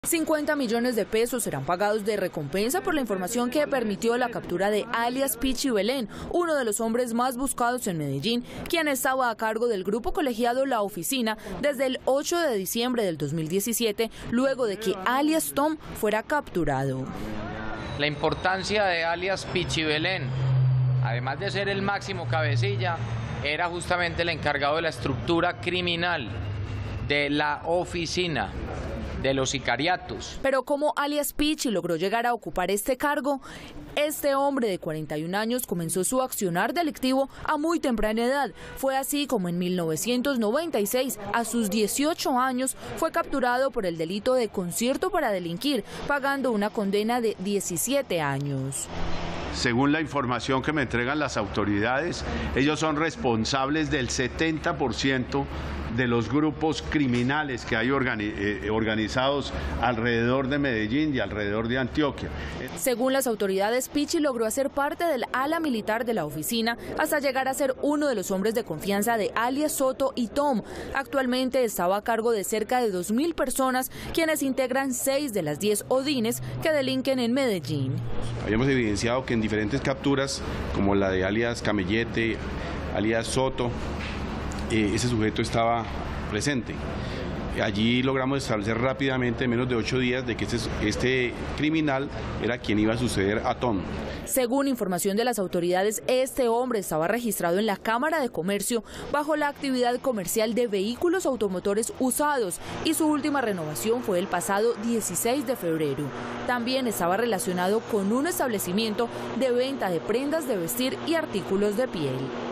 50 millones de pesos serán pagados de recompensa por la información que permitió la captura de alias Pichi Belén, uno de los hombres más buscados en Medellín, quien estaba a cargo del grupo colegiado La Oficina desde el 8 de diciembre del 2017, luego de que alias Tom fuera capturado. La importancia de alias Pichi Belén, además de ser el máximo cabecilla, era justamente el encargado de la estructura criminal de La Oficina, de los sicariatos. Pero ¿cómo alias Pichi logró llegar a ocupar este cargo? Este hombre de 41 años comenzó su accionar delictivo a muy temprana edad. Fue así como en 1996, a sus 18 años, fue capturado por el delito de concierto para delinquir, pagando una condena de 17 años. Según la información que me entregan las autoridades, ellos son responsables del 70% de los grupos criminales que hay organizados alrededor de Medellín y alrededor de Antioquia. Según las autoridades, Pichi logró hacer parte del ala militar de La Oficina hasta llegar a ser uno de los hombres de confianza de alias Soto y Tom. Actualmente estaba a cargo de cerca de 2.000 personas, quienes integran 6 de las 10 odines que delinquen en Medellín. Habíamos evidenciado que en diferentes capturas, como la de alias Camellete, alias Soto, ese sujeto estaba presente. Allí logramos establecer rápidamente, en menos de 8 días, de que este criminal era quien iba a suceder a Tom. Según información de las autoridades, este hombre estaba registrado en la Cámara de Comercio bajo la actividad comercial de vehículos automotores usados y su última renovación fue el pasado 16 de febrero. También estaba relacionado con un establecimiento de venta de prendas de vestir y artículos de piel.